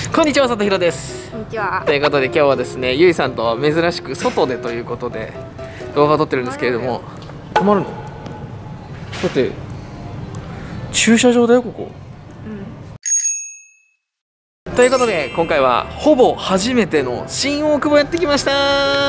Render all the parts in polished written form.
こんにちは、佐藤ひろです。 こんにちは。 ということで今日はですね、ゆいさんと珍しく外でということで動画を撮ってるんですけれども、止まるの？だって駐車場だよここ。ということで今回はほぼ初めての新大久保やってきました。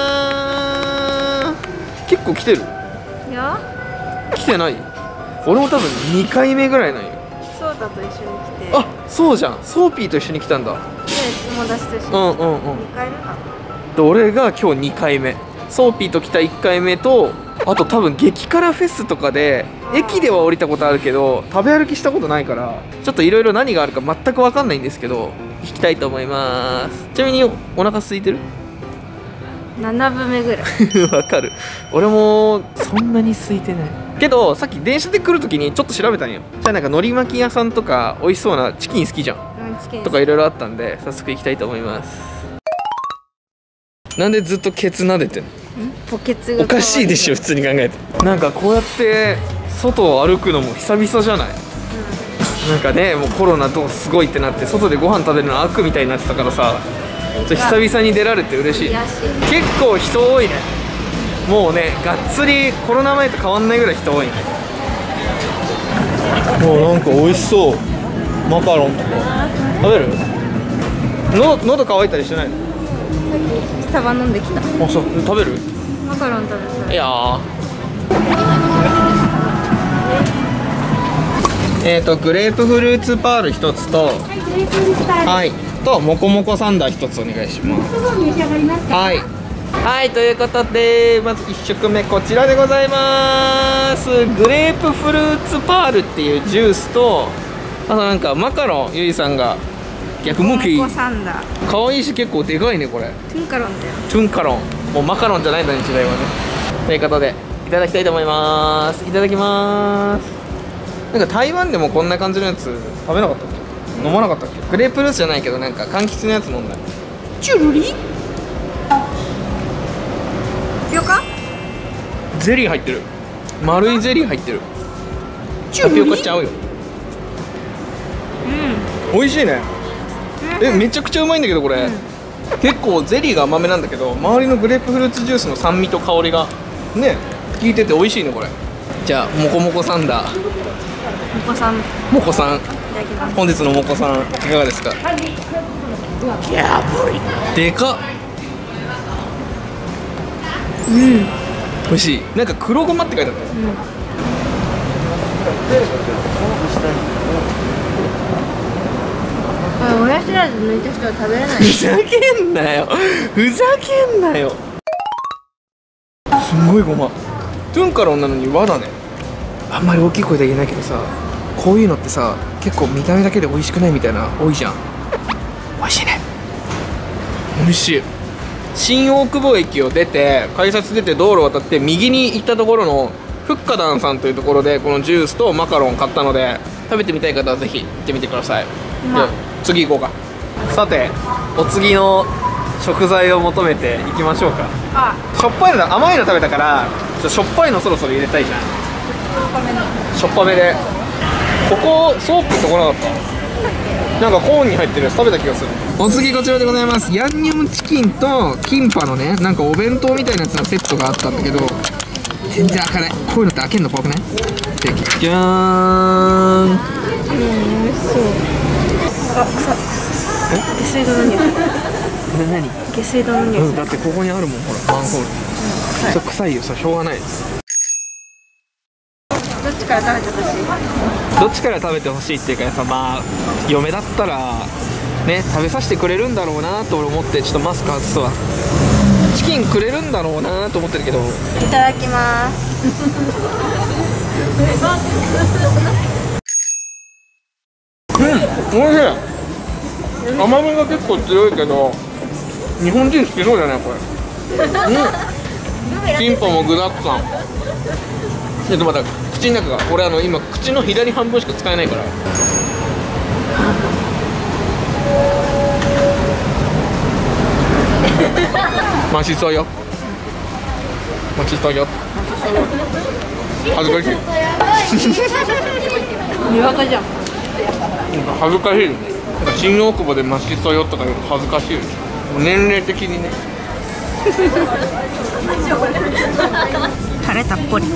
結構来てる？ いや、 来てない？俺も多分2回目ぐらいなんよ。 そうだと一緒に来て。 あ、そうじゃん、ソーピーと一緒に来たんだ。 で、友達と一緒に来た。 2 回目かな。 で俺が今日2回目、ソーピーと来た1回目と、あと多分激辛フェスとかで駅では降りたことあるけど食べ歩きしたことないから、ちょっといろいろ何があるか全く分かんないんですけど行きたいと思います。ちなみにお腹空いてる 7分目ぐらい。 わかる。俺もそんなに空いてないけど、さっき電車で来る時にちょっと調べたんよ。じゃあなんか海苔巻き屋さんとか美味しそうなチキン好きじゃん、 チキンとかいろいろあったんで早速行きたいと思います。なんでずっとケツ撫でてんの？ ポケツがおかしいでしょ普通に考えて。なんかこうやって外を歩くのも久々じゃない？なんかね、もうコロナとすごいってなって外でご飯食べるの悪みたいになってたからさ、ちょっと久々に出られて嬉しい。結構人多いね。もうね、がっつりコロナ前と変わんないぐらい人多いね。もうなんか美味しそう。マカロンとか食べる？喉乾いたりしてないの？ スタバ飲んできた。 あ、そう、食べる？ マカロン食べたい。 いやー、グレープフルーツパール1つと、はい、とモコモコサンダー1つお願いします。はい、はい、ということでまず1食目こちらでございます。グレープフルーツパールっていうジュースと、あとなんかマカロン、ゆいさんが逆向き、 モコサンダーかわいいし結構でかいねこれ。 トゥンカロンだよ。 トゥンカロン、もうマカロンじゃないんだね時代はね。ということでいただきたいと思います。いただきます。なんか台湾でもこんな感じのやつ食べなかったっけ？飲まなかったっけ？グレープフルーツじゃないけどなんか柑橘のやつ飲んだ。チュルリ？ タピオカ？ ゼリー入ってる。丸いゼリー入ってる。タピオカちゃうよ。美味しいね。めちゃくちゃうまいんだけどこれ、結構ゼリーが甘めなんだけど周りのグレープフルーツジュースの酸味と香りがね効いてて美味しいねこれ。じゃあモコモコサンダー、 モコさん。 モコさん、 いただきます。 本日のモコさんいかがですか？やばい、でかっ。美味しい。なんか黒ごまって書いてあった。 親知らず抜いた人は食べれない。 ふざけんなよ、ふざけんなよ。すんごいごま。トゥンカロンなのに和だね。あんまり大きい声で言えないけどさ、こういうのってさ結構見た目だけで美味しくないみたいな多いじゃん。美味しいね。美味しい。新大久保駅を出て改札出て道路を渡って右に行ったところのフッカダンさんというところでこのジュースとマカロン買ったので、食べてみたい方はぜひ行ってみてください。じゃあ次行こうか。さてお次の食材を求めていきましょうか。しょっぱいのだ、甘いの食べたからしょっぱいのそろそろ入れたいじゃん。しょっぱめで。ここソープとこなかった？なんかコーンに入ってるやつ食べた気がする。お次こちらでございます。ヤンニョムチキンとキンパのね、なんかお弁当みたいなやつのセットがあったんだけど全然開かない。こういうのって開けるの怖くない？じゃーん。 美味しそう。あ、臭っ。下水道の匂い。 何？ 下水道の匂い。 だってここにあるもん、ほらマンホール。それ臭いよ、それしょうがない。 どっちから食べてほしい？ どっちから食べてほしいっていうか、やっぱまあ嫁だったらね食べさせてくれるんだろうなと俺思って、ちょっとマスク外すわ。チキンくれるんだろうなと思ってるけど。 いただきます。 おいしい。甘みが結構強いけど日本人好きそうじゃないこれ。キンパも具だくさん。ちょっとまた口の中が、俺今口の左半分しか使えないから。マシそうよ、マシそうよ。恥ずかしい。 にわかじゃん。 恥ずかしい。 なんか新大久保でマシソヨとかより恥ずかしいよ。年齢的にね。 タレたっぷり。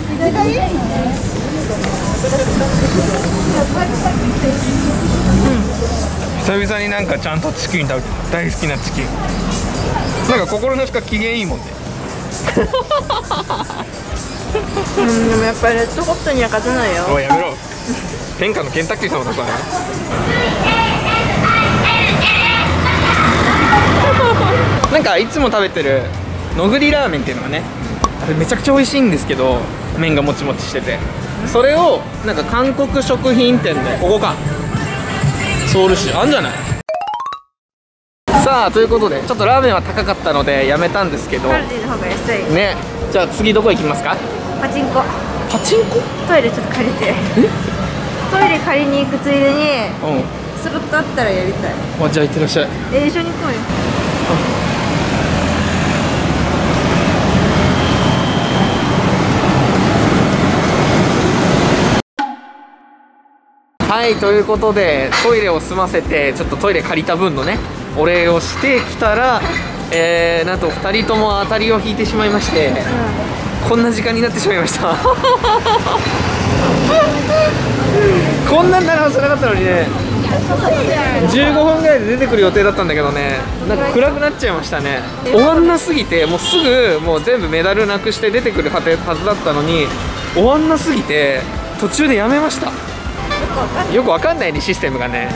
久々になんかちゃんとチキン食べて、大好きなチキン。なんか心のしか機嫌いいもんね。 でもやっぱりレッドホットには勝てないよ。 おいやめろ。天下のケンタッキー様だから。なんかいつも食べてるのぐりラーメンっていうのがね、あれめちゃくちゃ美味しいんですけど、麺がもちもちしてて、それをなんか韓国食品店で、ここかソウル市あんじゃない。さあということでちょっとラーメンは高かったのでやめたんですけどカルディの方が安いね。じゃあ次どこ行きますか。 パチンコ。 パチンコ。 トイレちょっと借りて。トイレ借りに行くついでにスロットあったらやりたい。 あ、じゃあ行ってらっしゃい。 一緒に行こうよ。 はい、ということでトイレを済ませて、ちょっとトイレ借りた分のねお礼をしてきたら、なんと2人とも当たりを引いてしまいまして、こんな時間になってしまいましたこんなんなるはずなかったのにね。15分ぐらいで出てくる予定だったんだけどね、なんか暗くなっちゃいましたね。終わんなすぎて、もうすぐもう全部メダルなくして出てくるはずだったのに、終わんなすぎて途中でやめました。よくわかんないね、システムがね。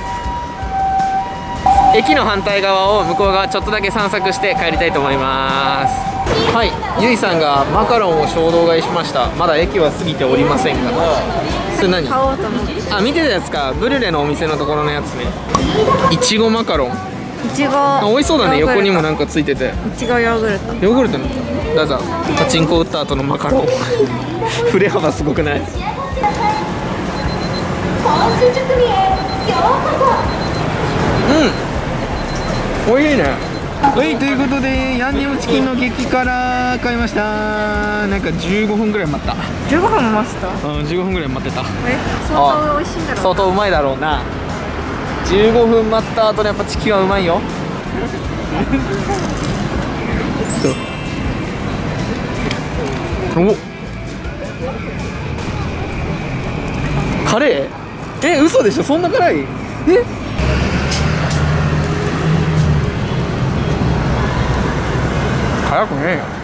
駅の反対側を向こう側ちょっとだけ散策して帰りたいと思います。はい、ゆいさんがマカロンを衝動買いしました。まだ駅は過ぎておりませんが、それ何？ 買おうと思って。 あ、見てたやつか。ブルレのお店のところのやつね。いちごマカロン。 いちご。 あ、美味しそうだね。横にもなんかついてて。 いちごヨーグルト。 ヨーグルトなんだ。どうぞ。パチンコ打った後のマカロン。振れ幅すごくない？うん、おいしいね。はい、ということでヤンニョムチキンの激辛買いました。なんか15分ぐらい待った。 15分も待ってた。 うん、15分ぐらい待ってた。 相当美味しいんだろうな。 相当うまいだろうな。15分待った後でやっぱチキンはうまいよ。お、カレー？嘘でしょ、そんな辛い？辛くねえよ。